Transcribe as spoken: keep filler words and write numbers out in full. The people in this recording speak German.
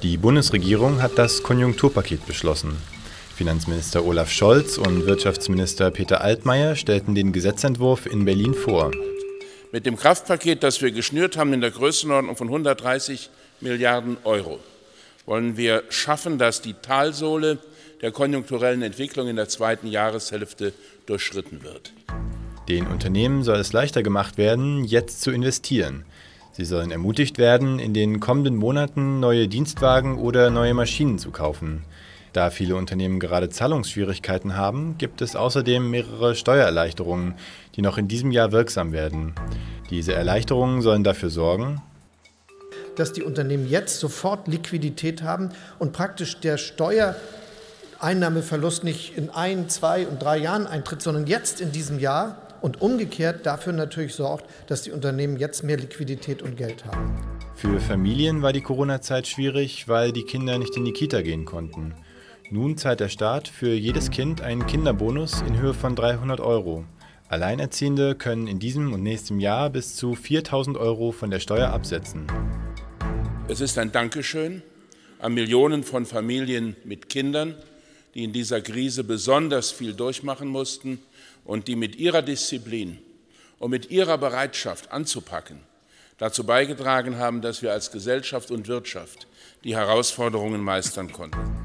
Die Bundesregierung hat das Konjunkturpaket beschlossen. Finanzminister Olaf Scholz und Wirtschaftsminister Peter Altmaier stellten den Gesetzentwurf in Berlin vor. Mit dem Kraftpaket, das wir geschnürt haben, in der Größenordnung von hundertdreißig Milliarden Euro, wollen wir schaffen, dass die Talsohle der konjunkturellen Entwicklung in der zweiten Jahreshälfte durchschritten wird. Den Unternehmen soll es leichter gemacht werden, jetzt zu investieren. Sie sollen ermutigt werden, in den kommenden Monaten neue Dienstwagen oder neue Maschinen zu kaufen. Da viele Unternehmen gerade Zahlungsschwierigkeiten haben, gibt es außerdem mehrere Steuererleichterungen, die noch in diesem Jahr wirksam werden. Diese Erleichterungen sollen dafür sorgen, dass die Unternehmen jetzt sofort Liquidität haben und praktisch der Steuereinnahmeverlust nicht in ein, zwei und drei Jahren eintritt, sondern jetzt in diesem Jahr und umgekehrt dafür natürlich sorgt, dass die Unternehmen jetzt mehr Liquidität und Geld haben. Für Familien war die Corona-Zeit schwierig, weil die Kinder nicht in die Kita gehen konnten. Nun zahlt der Staat für jedes Kind einen Kinderbonus in Höhe von dreihundert Euro. Alleinerziehende können in diesem und nächstem Jahr bis zu viertausend Euro von der Steuer absetzen. Es ist ein Dankeschön an Millionen von Familien mit Kindern, die in dieser Krise besonders viel durchmachen mussten und die mit ihrer Disziplin und mit ihrer Bereitschaft anzupacken dazu beigetragen haben, dass wir als Gesellschaft und Wirtschaft die Herausforderungen meistern konnten.